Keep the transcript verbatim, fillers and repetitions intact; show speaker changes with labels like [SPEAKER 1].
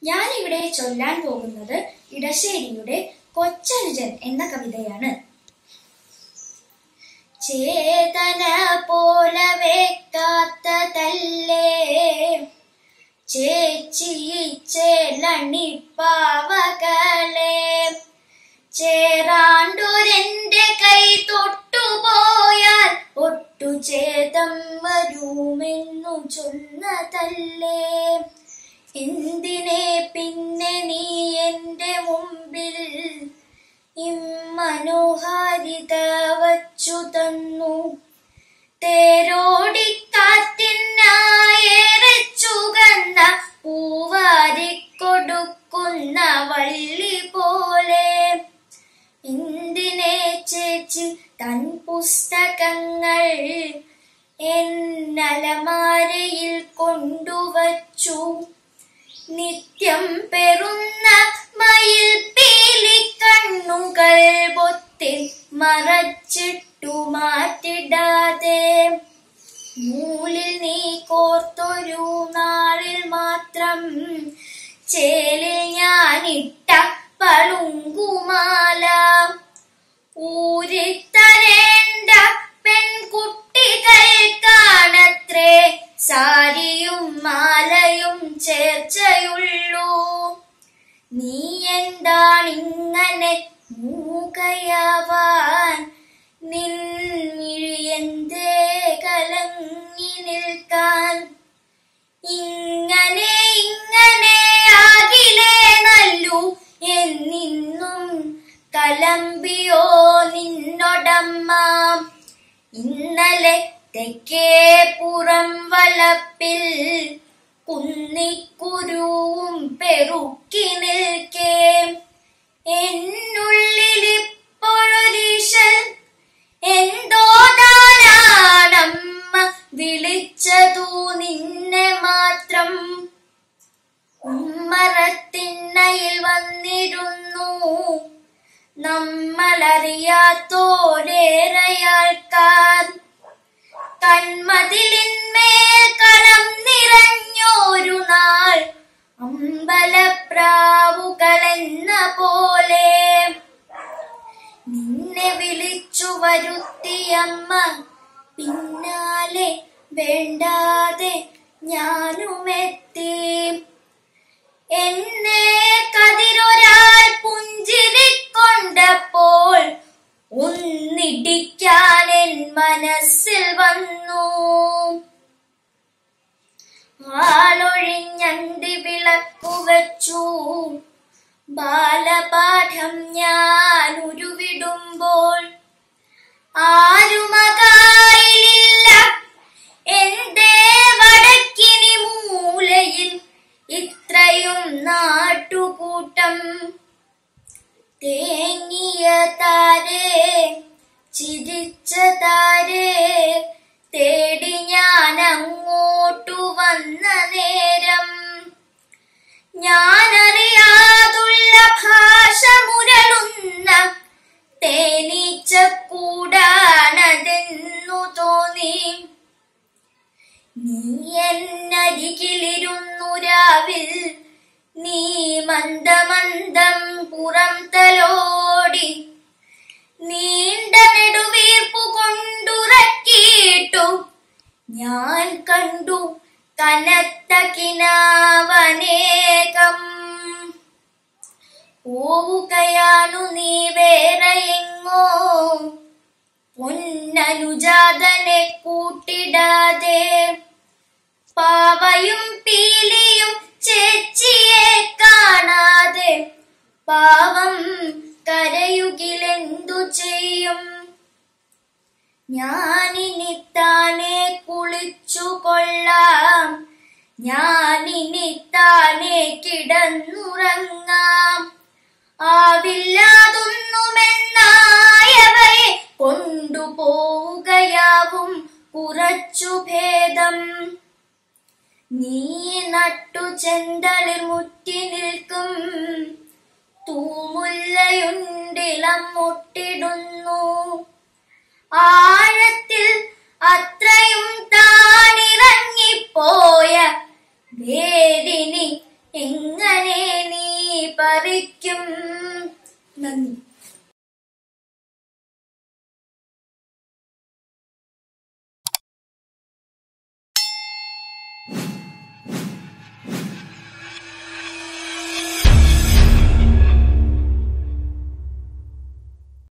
[SPEAKER 1] ഞാനിവിടെ ചൊല്ലാൻ പോകുന്നത് ഇടശ്ശേരിയുടെ കൊച്ചനുജൻ എന്ന കവിതയാണ്. ചേതന പോലവേ കാത്തതല്ലേ ചേച്ചിയിച്ചേലണിപ്പാവകളെ, ചേറാണ്ടൊരെന്റെ കൈ തൊട്ടുപോയാൽ ഒട്ടുചേതം വരുമെന്നു ചൊന്നതല്ലേ. എന്തിനെ പിന്നെ നീ എന്റെ മുമ്പിൽ ഇമ്മനോഹാരിത വച്ചു തന്നു? തേരോടിക്കാറ്റിനായേറെ ചുകന്ന പൂവാരിക്കൊടുക്കുന്ന വള്ളി പോലെ, എന്തിനെ ചേച്ചി തൻ പുസ്തകങ്ങൾ എന്നലമാരയിൽ കൊണ്ടുവച്ചു? നിത്യം പെറുന്ന മയിൽ പീലിക്കണ്ണുകൾ പൊത്തി മറച്ചിട്ടു മാറ്റിടാതെ, നൂലിൽ നീ കോർത്തൊരു നാളിൽ മാത്രം ചേലിൽ ഞാനിട്ട പളുങ്കുമാല, ഊരിത്തരേണ്ട പെൺകുട്ടികൾക്കാണത്രേ സാരിയും മാലയും ചേർച്ചയുള്ളൂ. നീ എന്താണിങ്ങനെ മൂകയാവാൻ? നിൻമിഴിയെന്തേ കലങ്ങി നിൽക്കാൻ? ഇങ്ങനെ ഇങ്ങനെ ആകിലേ നല്ലു എന്നിന്നും കലമ്പിയോ നിന്നോടമ്മ? ഇന്നലെ തെക്കേ പുറം വളപ്പിൽ കുന്നിക്കുരുവും പെറുക്കി നിൽക്കേ, എന്നുള്ളിലിപ്പോഴൊരീശൽ എന്തോതാനാണമ്മ വിളിച്ചതു നിന്നെ മാത്രം. ഉമ്മറത്തിണ്ണയിൽ വന്നിരുന്നു നമ്മളറിയാത്തോരേറെയാൾക്കാർ, കന്മതിലിന്മേൽ കരം നിറഞ്ഞോരു നാൾ അമ്പലപ്രാവുകളെന്ന പോലെ. നിന്നെ വിളിച്ചു വരുത്തിയമ്മ പിന്നാലെ വേണ്ടാതെ ഞാനുമെത്തി. എന്നെ കതിരൊരാൾ പുഞ്ചിരിക്കൊണ്ടപ്പോൾ ഒന്നിടിക്കാൻ എൻ മനസ്സിൽ വന്നു. ആളൊഴിഞ്ഞണ്ടി വിളക്കു വച്ചു ബാലപാഠം ഞാൻ ഉരുവിടുമ്പോൾ, ആരുമകായിലില്ല എന്റെ വടക്കിനി മൂലയിൽ ഇത്രയും നാട്ടുകൂട്ടം. തേങ്ങിയ താരേ ചിരിച്ച താരേ തേടി ഞാൻ അങ്ങോട്ടു വന്ന നേരം, ഞാനറിയാതുള്ള ഭാഷ മുരളുന്ന തേനീച്ചക്കൂടാണതെന്നു തോന്നി. നീ എന്നരികിലിരുന്നു രാവിൽ, നീ മന്ദമന്ദം പുറം തലോടി, നീണ്ട നെടുവീർപ്പു കൊണ്ടുറക്കിയിട്ടു ഞാൻ കണ്ടു കനത്ത കിനാവനേകം. പോവുകയാണു നീ വേറെയെങ്ങോ, പൊന്നനുജാതനെ കൂട്ടിടാതെ. പാവയും പീലിയും ചേച്ചിയെ കാണാതെ പാവം കരയുകിലെന്തു ചെയ്യും? ഞാനിനി താനെ കുളിച്ചു കൊള്ളാം, ഞാനിനി താനെ കിടന്നുറങ്ങാം. ആവില്ലാതൊന്നുമെന്നായവയെ കൊണ്ടുപോവുകയാവും കുറച്ചു ഭേദം. നീ നട്ടു ചെന്തളിർ മുറ്റി നിൽക്കും തൂമുല്ലയുണ്ടിളം മുട്ടിടുന്നു. ആ